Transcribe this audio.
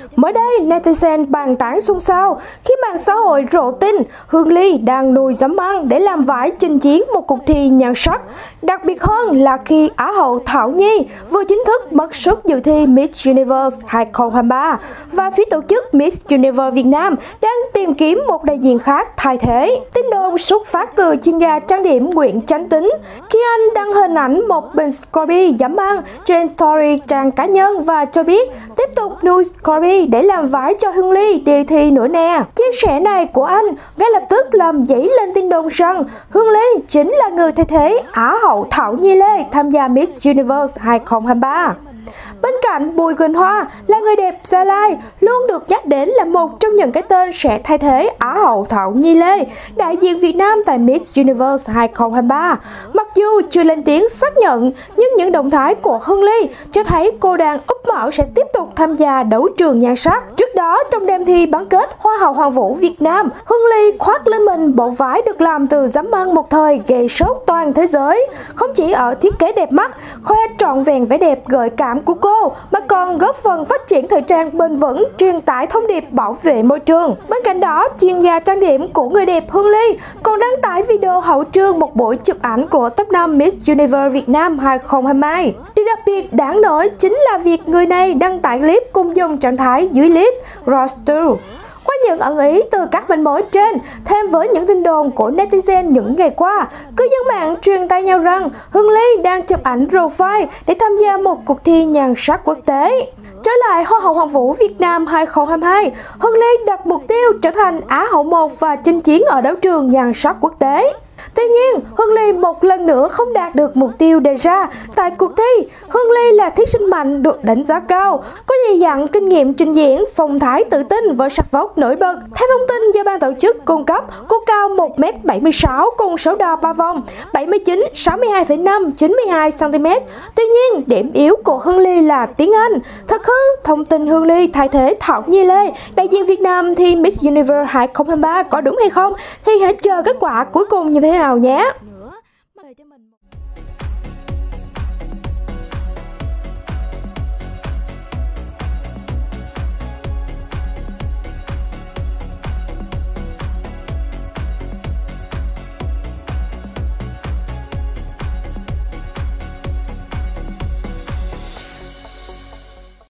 Mới đây, netizen bàn tán xôn xao khi mạng xã hội rộ tin Hương Ly đang nuôi giấm ăn để làm vải trình chiến một cuộc thi nhan sắc. Đặc biệt hơn là khi Á hậu Thảo Nhi vừa chính thức mất suất dự thi Miss Universe 2023 và phía tổ chức Miss Universe Việt Nam đang tìm kiếm một đại diện khác thay thế. Tin đồn xuất phát từ chuyên gia trang điểm Nguyễn Chánh Tín khi anh đăng hình ảnh một bình Scorby giấm ăn trên story trang cá nhân và cho biết tiếp tục nuôi Scorby để làm vải cho Hương Ly đi thi nữa nè. Chia sẻ này của anh ngay lập tức làm dấy lên tin đồn rằng Hương Ly chính là người thay thế Á hậu Thảo Nhi Lê tham gia Miss Universe 2023. Bên cạnh Bùi Quỳnh Hoa là người đẹp Gia Lai luôn được nhắc đến là một trong những cái tên sẽ thay thế Á hậu Thảo Nhi Lê, đại diện Việt Nam tại Miss Universe 2023. Mặc dù chưa lên tiếng xác nhận, nhưng những động thái của Hương Ly cho thấy cô đang úp mở sẽ tiếp tục tham gia đấu trường nhan sắc. Trước đó, trong đêm thi bán kết Hoa hậu Hoàn vũ Việt Nam, Hương Ly khoác lên mình bộ váy được làm từ giấm ăn một thời gây sốt toàn thế giới. Không chỉ ở thiết kế đẹp mắt, khoe trọn vẹn vẻ đẹp gợi cảm của cô, mà còn góp phần phát triển thời trang bền vững, truyền tải thông điệp bảo vệ môi trường. Bên cạnh đó, chuyên gia trang điểm của người đẹp Hương Ly còn đăng tải video hậu trường một buổi chụp ảnh của top 5 Miss Universe Việt Nam 2022. Điều đặc biệt đáng nói chính là việc người này đăng tải clip cùng dùng trạng thái dưới clip roster. Qua những ẩn ý từ các manh mối trên, thêm với những tin đồn của netizen những ngày qua, cư dân mạng truyền tay nhau rằng Hương Ly đang chụp ảnh profile để tham gia một cuộc thi nhan sắc quốc tế. Trở lại Hoa hậu Hoàn vũ Việt Nam 2022, Hương Ly đặt mục tiêu trở thành Á hậu 1 và chinh chiến ở đấu trường nhan sắc quốc tế. Tuy nhiên, Hương Ly một lần nữa không đạt được mục tiêu đề ra tại cuộc thi. Hương Ly là thí sinh mạnh được đánh giá cao, có dày dặn kinh nghiệm trình diễn, phong thái tự tin với sắc vóc nổi bật. Theo thông tin do ban tổ chức cung cấp, cô cao 1m76 cùng số đo 3 vòng 79, 62,5, 92 cm. Tuy nhiên, điểm yếu của Hương Ly là tiếng Anh. Thật hư, thông tin Hương Ly thay thế Thảo Nhi Lê, đại diện Việt Nam thi Miss Universe 2023 có đúng hay không thì hãy chờ kết quả cuối cùng như thế nào nhé.